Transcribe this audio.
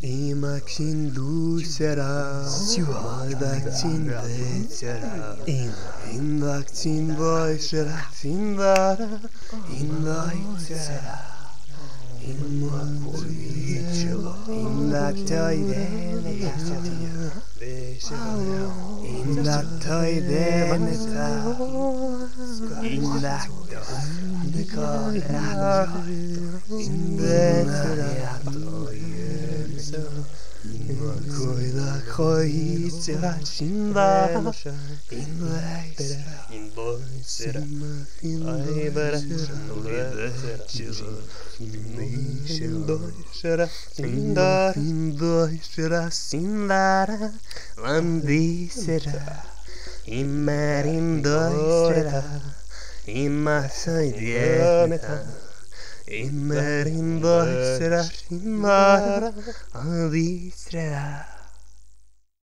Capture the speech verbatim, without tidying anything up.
Imaksin dulcera, Magdaksin vecera, Indaksin voicera, Sindara, Indaitera, Inmakviceva, Indaktoidene, Indaktoideneta, Indakto, Decorado, Indeterato, Koila koitera sindara inleitera inboitera aibera inleitera inboitera sindara inboitera sindara landisera imerindoitera imasoidieneta Immerin boisera, imara, adisera.